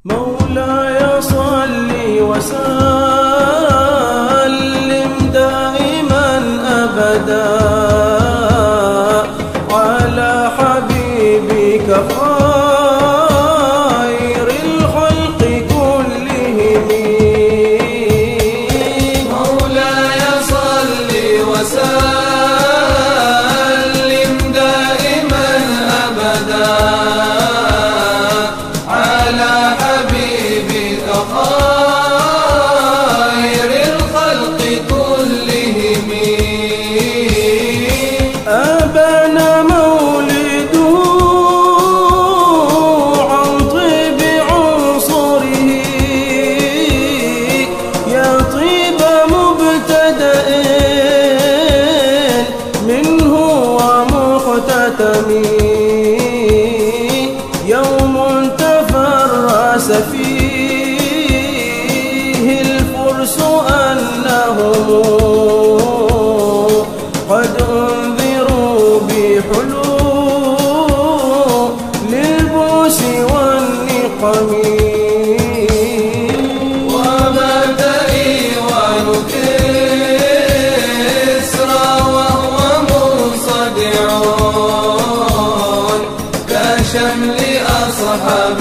مولاي صل وسلم دائما أبدا على حبيبك خير الخلق كلهم. مولاي صل وسلم دائما أبدا على حبيبك خير الخلق كلهم. أبان مولده عن طيب عنصره، يا طيب مبتدأ منه ومختتم، يوم تفرس فيه الفرس أنهم قد أنذروا بحلول للبؤس والنقم. ومات إيوان كسرى وهو منصدع كشمل أصحاب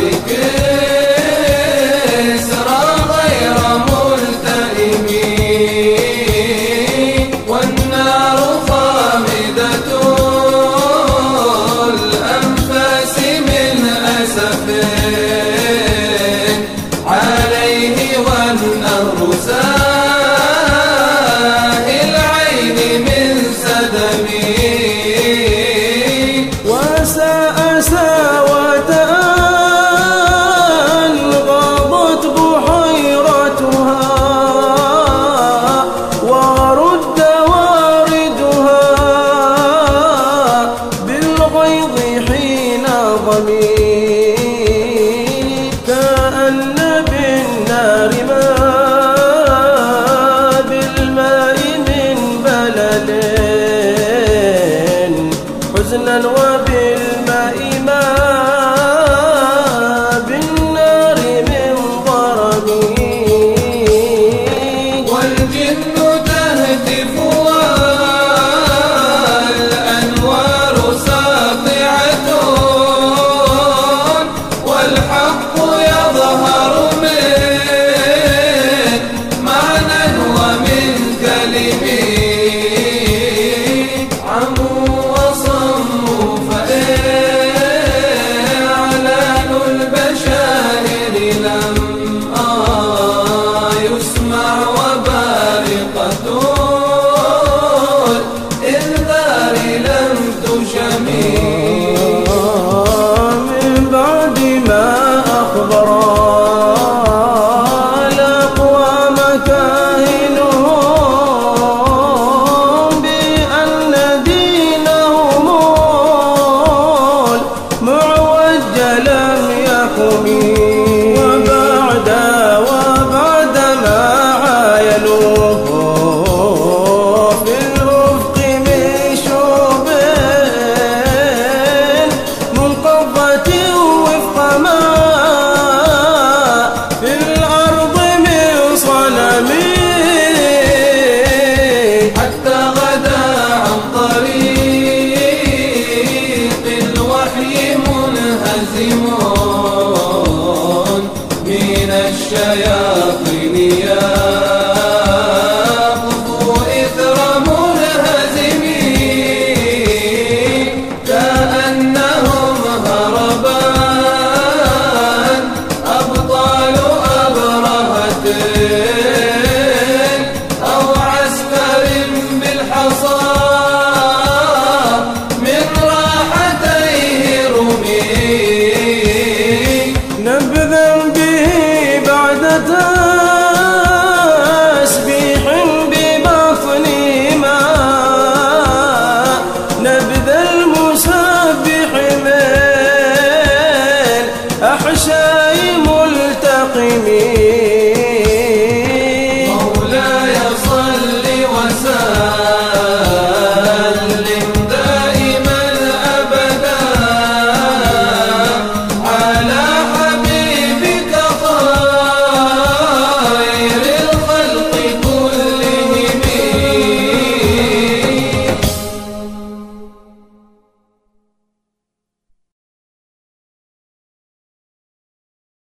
كسرى غير ملتئم، والنار خامدة الأنفاس من أسف عليه، والنهر ساهي العين من سدم. وساء ساوة أن غاضت بحيرتها، ورد واردها بالغيظ حين ضمي، كأن بالنار ما بالماء من بلد، حزنا وبالماء ما بالنار من ضرب. والجن تهتف والأنوار ساطعة، والحق يظهر من معنى ومن كلم. عموا وصموا فإعلان البشائر لم يسمع، وبارقة الإنذار لم تشمي. من بعد ما أخبر الأقوام كاهنهم بأن دينهم المعوج لم يقم، وبعد ما عاينوه في الأفق من شوب منقضة وفق ما في الأرض من صنم، حتى غدا عن طريق الوحي منهزمون من الشياطين يقضوا إثر منهزمين، كأنهم هربان أبطال أبرهة أو عسكر بالحصى من راحتيه رمي. نبذا به بعد تسبيح ببطن ما نبذ المسبح من أحشاء ملتقم.